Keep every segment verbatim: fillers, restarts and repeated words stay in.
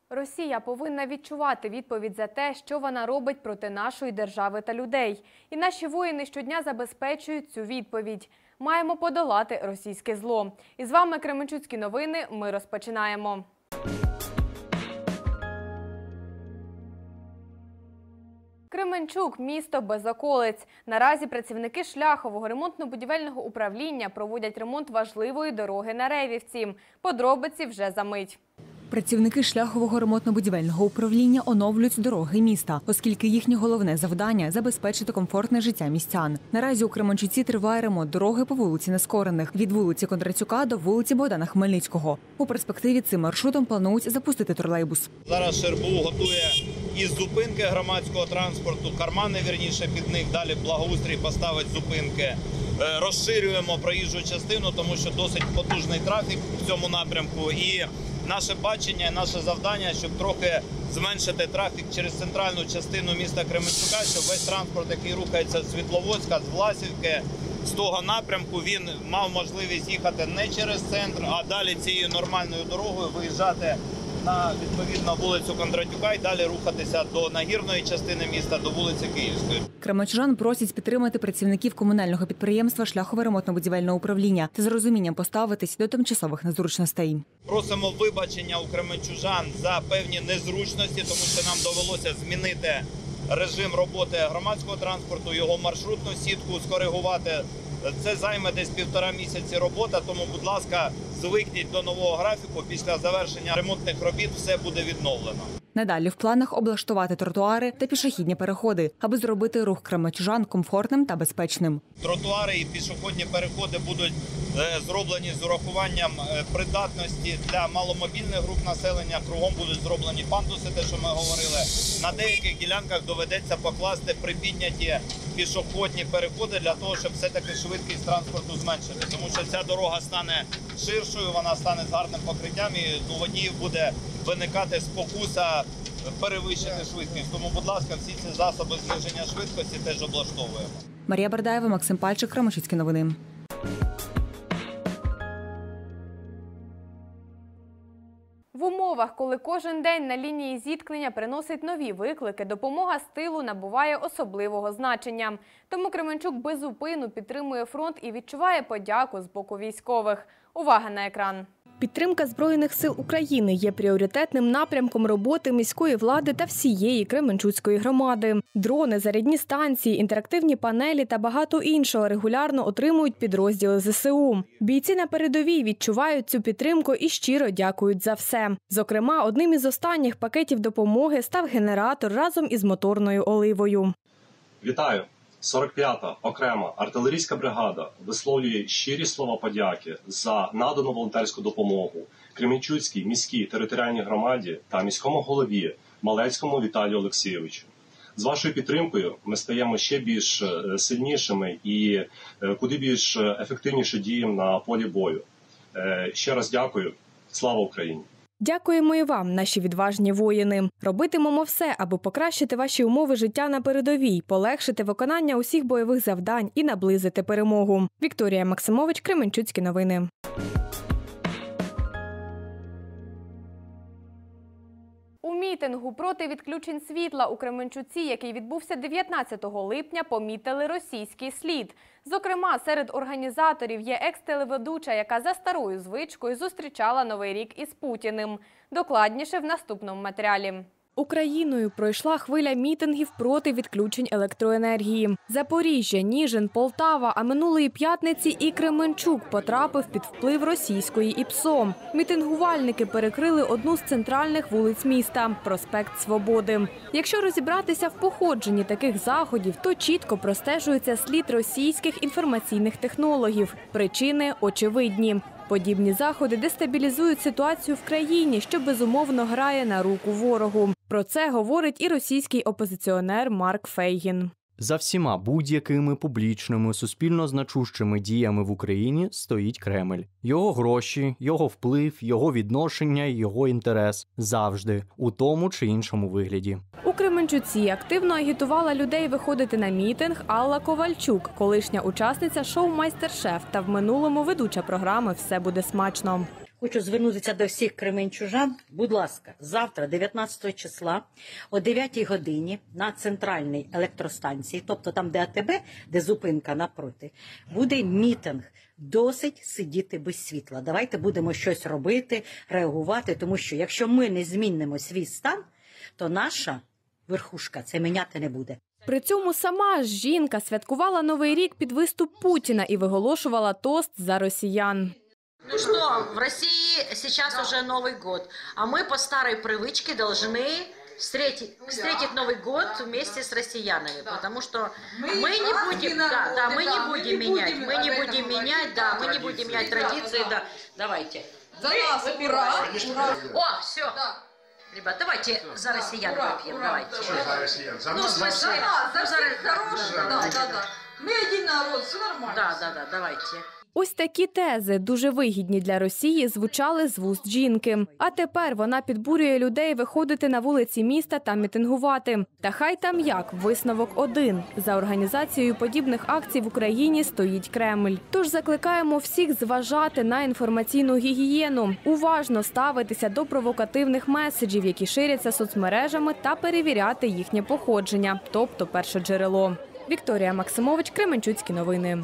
Росія повинна відчувати відповідь за те, що вона робить проти нашої держави та людей. І наші воїни щодня забезпечують цю відповідь. Маємо подолати російське зло. І з вами Кременчуцькі новини. Ми розпочинаємо. Кременчук – місто без околиць. Наразі працівники Шляхового ремонтно-будівельного управління проводять ремонт важливої дороги на Ревівці. Подробиці вже за мить. Працівники Шляхового ремонтно-будівельного управління оновлюють дороги міста, оскільки їхнє головне завдання – забезпечити комфортне життя містян. Наразі у Кременчуці триває ремонт дороги по вулиці Нескорених – від вулиці Кондратюка до вулиці Богдана Хмельницького. У перспективі цим маршрутом планують запустити тролейбус. Зараз ШРБУ готує із зупинки громадського транспорту, кармани, вірніше, під них, далі благоустрій поставить зупинки. Розширюємо проїжджу частину, тому що досить потужний трафік в цьому напрямку. І наше бачення, наше завдання, щоб трохи зменшити трафік через центральну частину міста Кременчука, щоб весь транспорт, який рухається з Світловодська, з Власівки, з того напрямку, він мав можливість їхати не через центр, а далі цією нормальною дорогою виїжджати на, відповідно, вулицю Кондратюка і далі рухатися до нагірної частини міста, до вулиці Київської. Кременчужан просять підтримати працівників комунального підприємства «Шляхове ремонтно-будівельне управління» та з розумінням поставитись до тимчасових незручностей. Просимо вибачення у кременчужан за певні незручності, тому що нам довелося змінити режим роботи громадського транспорту, його маршрутну сітку скоригувати. Це займе десь півтора місяці робота, тому, будь ласка, звикніть до нового графіку. Після завершення ремонтних робіт все буде відновлено. Надалі в планах облаштувати тротуари та пішохідні переходи, аби зробити рух кременчужан комфортним та безпечним. Тротуари і пішохідні переходи будуть зроблені з урахуванням придатності для маломобільних груп населення. Кругом будуть зроблені пандуси, те, що ми говорили. На деяких ділянках доведеться покласти припідняті пішохідні переходи для того, щоб все-таки швидкість транспорту зменшити. Тому що ця дорога стане ширшою, вона стане з гарним покриттям і у водіїв буде виникати спокуса перевищити швидкість. Тому, будь ласка, всі ці засоби зниження швидкості теж облаштовуємо. Марія Бердаєва, Максим Пальчик, Кременчуцькі новини. В умовах, коли кожен день на лінії зіткнення приносить нові виклики, допомога з тилу набуває особливого значення. Тому Кременчук без зупину підтримує фронт і відчуває подяку з боку військових. Увага на екран! Підтримка Збройних сил України є пріоритетним напрямком роботи міської влади та всієї Кременчуцької громади. Дрони, зарядні станції, інтерактивні панелі та багато іншого регулярно отримують підрозділи ЗСУ. Бійці на передовій відчувають цю підтримку і щиро дякують за все. Зокрема, одним із останніх пакетів допомоги став генератор разом із моторною оливою. Вітаю! сорок п'ята окрема артилерійська бригада висловлює щирі слова подяки за надану волонтерську допомогу Кременчуцькій міській територіальній громаді та міському голові Малецькому Віталію Олексійовичу. З вашою підтримкою ми стаємо ще більш сильнішими і куди більш ефективніше діємо на полі бою. Ще раз дякую. Слава Україні! Дякуємо і вам, наші відважні воїни. Робитимемо все, аби покращити ваші умови життя на передовій, полегшити виконання усіх бойових завдань і наблизити перемогу. Вікторія Максимович, Кременчуцькі новини. У мітингу проти відключень світла у Кременчуці, який відбувся дев'ятнадцятого липня, помітили російський слід. Зокрема, серед організаторів є екс-телеведуча, яка за старою звичкою зустрічала Новий рік із Путіним. Докладніше в наступному матеріалі. Україною пройшла хвиля мітингів проти відключень електроенергії. Запоріжжя, Ніжин, Полтава, а минулої п'ятниці і Кременчук потрапив під вплив російської ІПСО. Мітингувальники перекрили одну з центральних вулиць міста – проспект Свободи. Якщо розібратися в походженні таких заходів, то чітко простежується слід російських інформаційних технологів. Причини очевидні. Подібні заходи дестабілізують ситуацію в країні, що безумовно грає на руку ворогу. Про це говорить і російський опозиціонер Марк Фейгін. За всіма будь-якими публічними, суспільно значущими діями в Україні стоїть Кремль. Його гроші, його вплив, його відношення, його інтерес – завжди, у тому чи іншому вигляді. У Кременчуці активно агітувала людей виходити на мітинг Алла Ковальчук, колишня учасниця шоу «Майстер-шеф» та в минулому ведуча програми «Все буде смачно». Хочу звернутися до всіх кременчужан. Будь ласка, завтра, дев'ятнадцятого числа, о дев'ятій годині на центральній електростанції, тобто там, де АТБ, де зупинка напроти, буде мітинг. Досить сидіти без світла. Давайте будемо щось робити, реагувати, тому що якщо ми не змінимо свій стан, то наша верхушка це міняти не буде. При цьому сама ж жінка святкувала Новий рік під виступ Путіна і виголошувала тост за росіян. Ну что, в России сейчас уже Новый год, а мы по старой привычке должны встретить, встретить Новый год вместе с россиянами, потому что мы не будем, да, да, мы не будем менять, мы не будем менять, да, мы не будем менять традиции, да, давайте. За нас, ура! О, все. Ребят, давайте за россиян выпьем, давайте. За россиян? За ну, в смысле, за нас, за за всех хороших, да, да, да. Мы один народ, все нормально. Да, да, да, давайте. Ось такі тези, дуже вигідні для Росії, звучали з вуст жінки. А тепер вона підбурює людей виходити на вулиці міста та мітингувати. Та хай там як, висновок один. За організацією подібних акцій в Україні стоїть Кремль. Тож закликаємо всіх зважати на інформаційну гігієну, уважно ставитися до провокативних меседжів, які ширяться соцмережами, та перевіряти їхнє походження, тобто першоджерело. Вікторія Максимович, Кременчуцькі новини.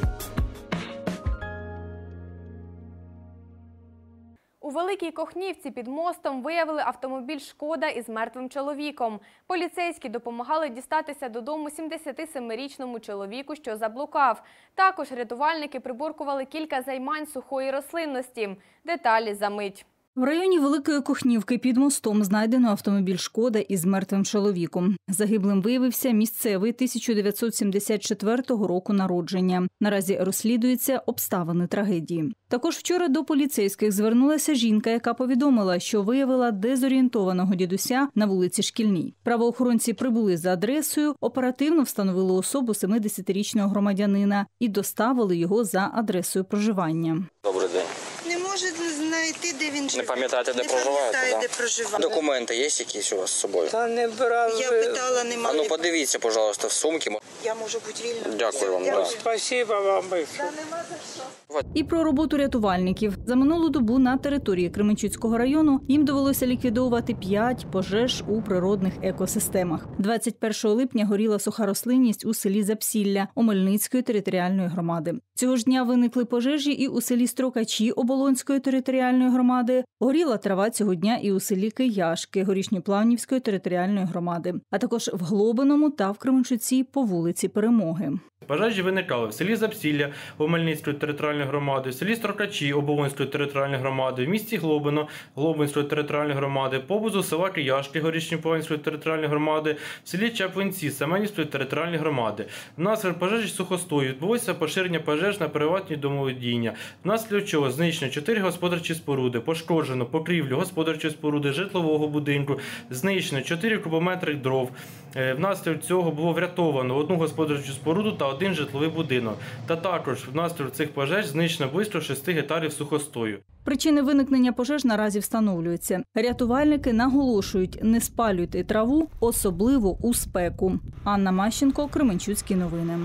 У Великій Кохнівці під мостом виявили автомобіль «Шкода» із мертвим чоловіком. Поліцейські допомагали дістатися додому сімдесятисемирічному чоловіку, що заблукав. Також рятувальники приборкували кілька займань сухої рослинності. Деталі за мить. В районі Великої Кохнівки під мостом знайдено автомобіль «Шкода» із мертвим чоловіком. Загиблим виявився місцевий тисяча дев'ятсот сімдесят четвертого року народження. Наразі розслідуються обставини трагедії. Також вчора до поліцейських звернулася жінка, яка повідомила, що виявила дезорієнтованого дідуся на вулиці Шкільній. Правоохоронці прибули за адресою, оперативно встановили особу семидесятирічного громадянина і доставили його за адресою проживання. Добрий день. Не можете знайти, де він живе. Не пам'ятаєте, де не проживаєте? Не Да? де проживає. Документи є якісь у вас з собою? Та не брали. Я питала, немає. А ну подивіться, пожалуйста, в сумки. Я можу бути вільна. Дякую вам. Да. Спасибо вам. Та нема за що. І про роботу рятувальників. За минулу добу на території Кременчуцького району їм довелося ліквідовувати п'ять пожеж у природних екосистемах. двадцять першого липня горіла суха рослинність у селі Запсілля Омельницької територіальної громади. Цього ж дня виникли пожежі і у селі Строкачі Оболонської територіальної громади. Горіла трава цього дня і у селі Кияшки Горішньоплавнівської територіальної громади, а також в Глобиному та в Кременчуці по вулиці Перемоги. Пожежі виникали в селі Запсілля Омельницької територіальної громади, в селі Строкачі Оболонської територіальної громади, в місті Глобино Глобинської територіальної громади, поблизу села Кияшки Горішньоплавнівської територіальної громади, в селі Чаплинці Семенівської територіальної громади. Внаслідок пожежі сухостою відбулося поширення пожеж на приватні домоволодіння. Внаслідок чого знищено чотири господарчі споруди, пошкоджено покрівлю господарчої споруди житлового будинку, знищено чотири кубометри дров. Внаслідок цього було врятовано одну господарчу споруду та один житловий будинок. Та також внаслідок цих пожеж знищено близько шести гектарів сухостою. Причини виникнення пожеж наразі встановлюються. Рятувальники наголошують, не спалюйте траву, особливо у спеку. Анна Мащенко, Кременчуцькі новини.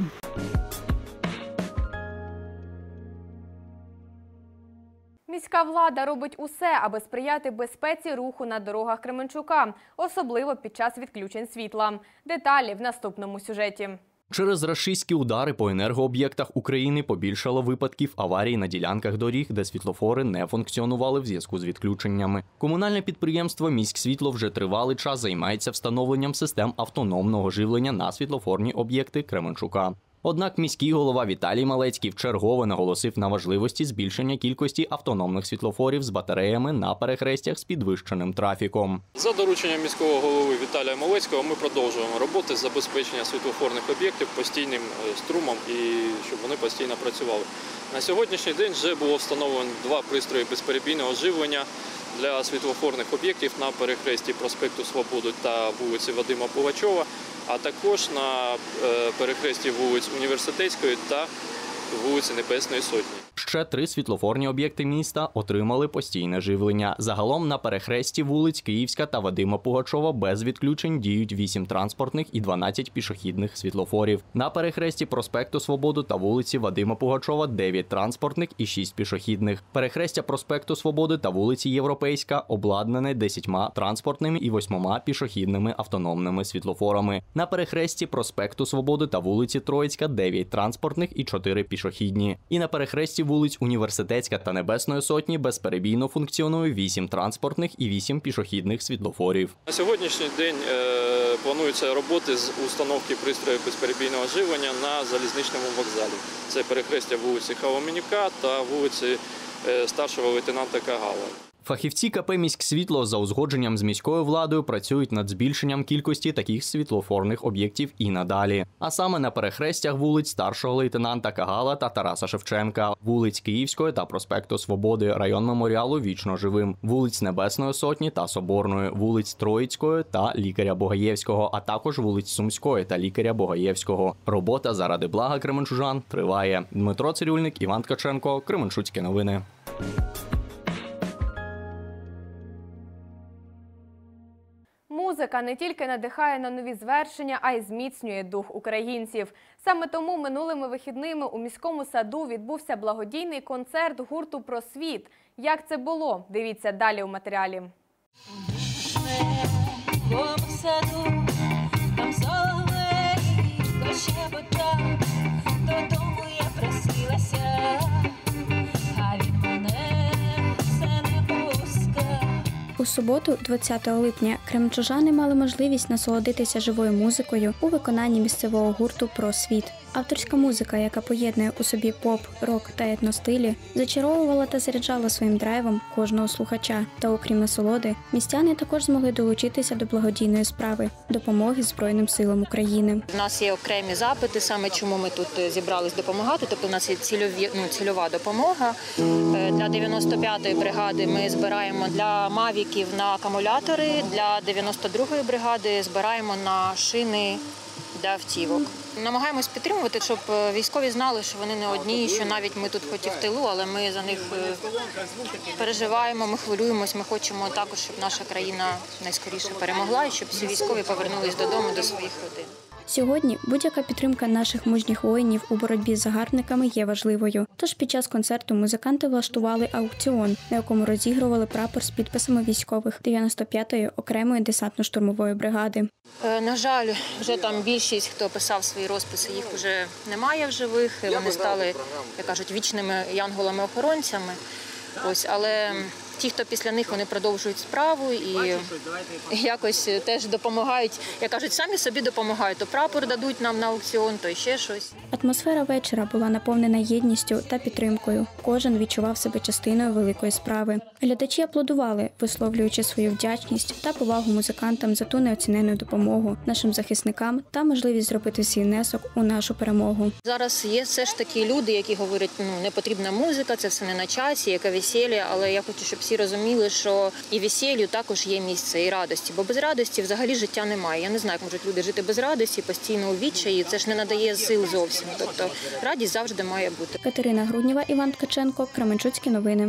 Міська влада робить усе, аби сприяти безпеці руху на дорогах Кременчука, особливо під час відключень світла. Деталі в наступному сюжеті. Через рашистські удари по енергооб'єктах України побільшало випадків аварій на ділянках доріг, де світлофори не функціонували в зв'язку з відключеннями. Комунальне підприємство «Міськсвітло» вже тривалий час займається встановленням систем автономного живлення на світлофорні об'єкти Кременчука. Однак міський голова Віталій Малецький вчергове наголосив на важливості збільшення кількості автономних світлофорів з батареями на перехрестях з підвищеним трафіком. За дорученням міського голови Віталія Малецького ми продовжуємо роботи з забезпечення світлофорних об'єктів постійним струмом і щоб вони постійно працювали. На сьогоднішній день вже було встановлено два пристрої безперебійного живлення для світлофорних об'єктів на перехресті проспекту Свободи та вулиці Вадима Пугачова, а також на перехресті вулиць Університетської та вулиці Небесної Сотні. Ще три світлофорні об'єкти міста отримали постійне живлення. Загалом на перехресті вулиць Київська та Вадима Пугачова без відключень діють вісім транспортних і дванадцять пішохідних світлофорів. На перехресті проспекту Свободи та вулиці Вадима Пугачова дев'ять транспортних і шість пішохідних. Перехрестя проспекту Свободи та вулиці Європейська обладнане десятьма транспортними і восьмома пішохідними автономними світлофорами. На перехресті проспекту Свободи та вулиці Троїцька дев'ять транспортних і чотири пішохідні. І на перехресті вулиць Університетська та Небесної Сотні безперебійно функціонує вісім транспортних і вісім пішохідних світлофорів. На сьогоднішній день е, плануються роботи з установки пристроїв безперебійного живлення на залізничному вокзалі. Це перехрестя вулиці Хавоменюка та вулиці е, старшого лейтенанта Кагала. Фахівці КП «Міськсвітло» за узгодженням з міською владою працюють над збільшенням кількості таких світлофорних об'єктів і надалі. А саме на перехрестях вулиць старшого лейтенанта Кагала та Тараса Шевченка, вулиць Київської та проспекту Свободи, район меморіалу «Вічно живим», вулиць Небесної Сотні та Соборної, вулиць Троїцької та Лікаря Богаєвського, а також вулиць Сумської та Лікаря Богаєвського. Робота заради блага кременчужан триває. Дмитро Цирюльник, Іван Ткаченко, Кременчуцькі новини. Музика не тільки надихає на нові звершення, а й зміцнює дух українців. Саме тому минулими вихідними у міському саду відбувся благодійний концерт гурту «Просвіт». Як це було? Дивіться далі у матеріалі. Додому я просилася, а він мене все не пускав. У суботу, двадцятого липня, кременчужани мали можливість насолодитися живою музикою у виконанні місцевого гурту «Просвіт». Авторська музика, яка поєднує у собі поп, рок та етностилі, зачаровувала та заряджала своїм драйвом кожного слухача. Та окрім насолоди, містяни також змогли долучитися до благодійної справи – допомоги Збройним силам України. У нас є окремі запити, саме чому ми тут зібрались допомагати. Тобто у нас є цільові, ну, цільова допомога. Для дев'яносто п'ятої бригади ми збираємо для мавіків на акумулятори, для дев'яносто другої бригади збираємо на шини для автівок. Намагаємось підтримувати, щоб військові знали, що вони не одні, що навіть ми тут хоч і в тилу, але ми за них переживаємо, ми хвилюємось, ми хочемо також, щоб наша країна найскоріше перемогла і щоб всі військові повернулись додому, до своїх родин. Сьогодні будь-яка підтримка наших мужніх воїнів у боротьбі з загарбниками є важливою. Тож під час концерту музиканти влаштували аукціон, на якому розігрували прапор з підписами військових дев'яносто п'ятої окремої десантно-штурмової бригади. На жаль, вже там більшість, хто писав свої розписи, їх вже немає в живих. Вони стали, як кажуть, вічними янголами-охоронцями. Ось, але ті, хто після них, вони продовжують справу і якось теж допомагають, як кажуть, самі собі допомагають. То прапор дадуть нам на аукціон, то ще щось. Атмосфера вечора була наповнена єдністю та підтримкою. Кожен відчував себе частиною великої справи. Глядачі аплодували, висловлюючи свою вдячність та повагу музикантам за ту неоцінену допомогу, нашим захисникам та можливість зробити свій внесок у нашу перемогу. Зараз є все ж таки люди, які говорять, ну, не потрібна музика, це все не на часі, яке весілля, але я хочу, щоб всі розуміли, що і весіллю також є місце, і радості. Бо без радості взагалі життя немає. Я не знаю, як можуть люди жити без радості, постійно у відчаї. Це ж не надає сил зовсім. Тобто радість завжди має бути. Катерина Груднєва, Іван Ткаченко, Кременчуцькі новини.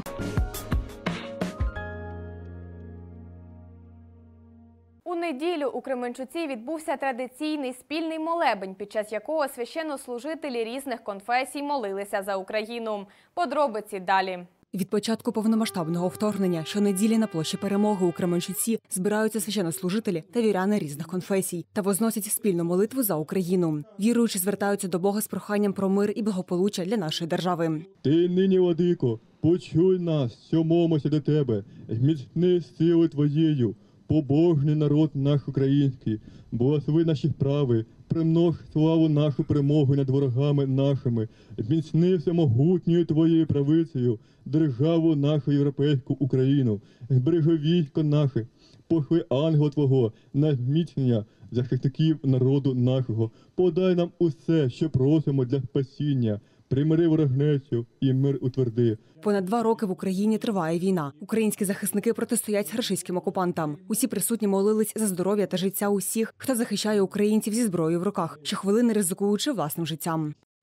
У неділю у Кременчуці відбувся традиційний спільний молебень, під час якого священнослужителі різних конфесій молилися за Україну. Подробиці далі. Від початку повномасштабного вторгнення щонеділі на площі Перемоги у Кременчуці збираються священнослужителі та віряни різних конфесій та возносять спільну молитву за Україну. Віруючі звертаються до Бога з проханням про мир і благополуччя для нашої держави. Ти нині, владико, почуй нас, що мовимося до тебе, зміцни сили твоєю, побожний народ наш український, благослови наші справи, примнож славу нашу перемогу над ворогами нашими, зміцни всемогутньою твоєю правицею державу нашу європейську Україну, збережи військо наше, пошли ангела Твого на зміцнення захисників народу нашого, подай нам усе, що просимо для спасіння, примири ворогнечу і мир утверди. Понад два роки в Україні триває війна. Українські захисники протистоять рашистським окупантам. Усі присутні молились за здоров'я та життя усіх, хто захищає українців зі зброєю в руках, щохвилини ризикуючи власним життям.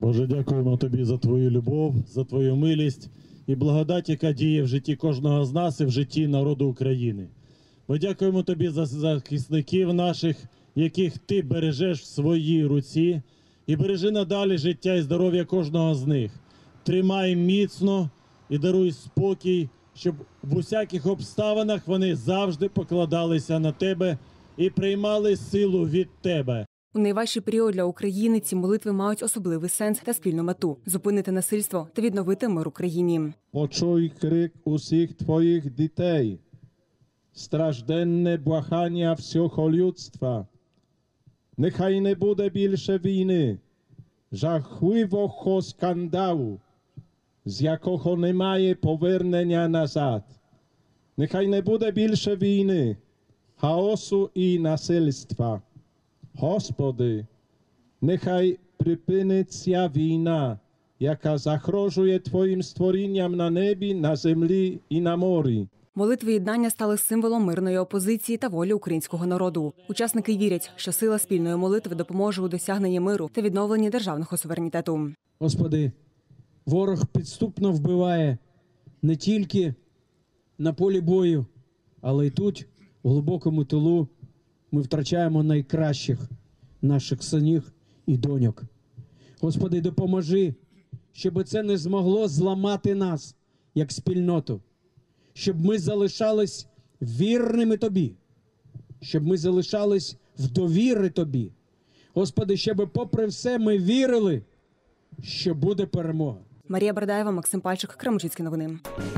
Боже, дякуємо Тобі за Твою любов, за Твою милість і благодать, яка діє в житті кожного з нас і в житті народу України. Ми дякуємо Тобі за захисників наших, яких Ти бережеш в своїй руці, і бережи надалі життя і здоров'я кожного з них. Тримай міцно і даруй спокій, щоб в усяких обставинах вони завжди покладалися на Тебе і приймали силу від Тебе. У найважчий період для України ці молитви мають особливий сенс та спільну мету – зупинити насильство та відновити мир Україні. Почуй крик усіх Твоїх дітей, стражденне благання всього людства. Нехай не буде більше війни, жахливого скандалу, з якого немає повернення назад. Нехай не буде більше війни, хаосу і насильства. Господи, нехай припиниться війна, яка загрожує Твоїм створінням на небі, на землі і на морі. Молитви єднання стали символом мирної опозиції та волі українського народу. Учасники вірять, що сила спільної молитви допоможе у досягненні миру та відновленні державного суверенітету. Господи, ворог підступно вбиває не тільки на полі бою, але й тут, в глибокому тилу, ми втрачаємо найкращих наших синів і доньок. Господи, допоможи, щоб це не змогло зламати нас, як спільноту. Щоб ми залишались вірними Тобі, щоб ми залишались в довірі Тобі. Господи, щоб попри все ми вірили, що буде перемога. Марія Бардаєва, Максим Пальчик, Кременчуцькі новини.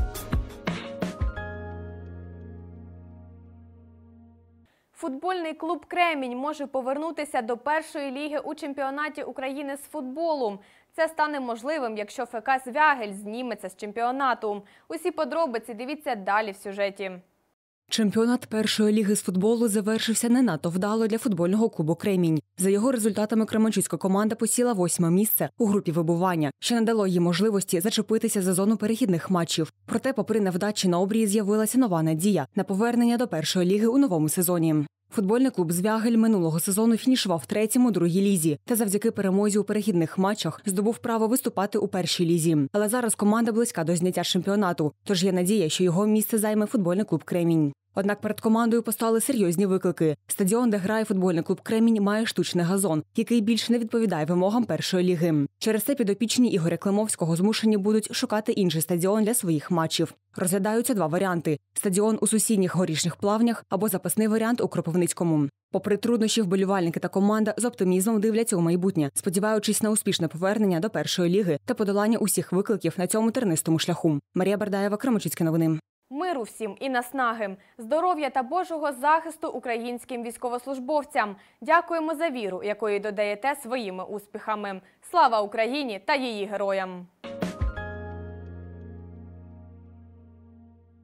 Футбольний клуб «Кремінь» може повернутися до першої ліги у чемпіонаті України з футболу. Це стане можливим, якщо ФК «Звягель» зніметься з чемпіонату. Усі подробиці дивіться далі в сюжеті. Чемпіонат першої ліги з футболу завершився не надто вдало для футбольного клубу «Кремінь». За його результатами кременчуцька команда посіла восьме місце у групі вибування, що не дало їй можливості зачепитися за зону перехідних матчів. Проте, попри невдачі на обрії, з'явилася нова надія на повернення до першої ліги у новому сезоні. Футбольний клуб «Звягель» минулого сезону фінішував третім у другій лізі та завдяки перемозі у перехідних матчах здобув право виступати у першій лізі. Але зараз команда близька до зняття чемпіонату, тож є надія, що його місце займе футбольний клуб «Кремінь». Однак перед командою постали серйозні виклики. Стадіон, де грає футбольний клуб «Кремінь», має штучний газон, який більше не відповідає вимогам першої ліги. Через це підопічні Ігоря Климовського змушені будуть шукати інший стадіон для своїх матчів. Розглядаються два варіанти – стадіон у сусідніх Горішніх Плавнях або запасний варіант у Кропивницькому. Попри труднощі, вболівальники та команда з оптимізмом дивляться у майбутнє, сподіваючись на успішне повернення до першої ліги та подолання усіх викликів на цьому тернистому шляху. Марія Бардаєва, Кременчуцькі новини. Миру всім і наснаги, здоров'я та Божого захисту українським військовослужбовцям. Дякуємо за віру, якої додаєте своїми успіхами. Слава Україні та її героям!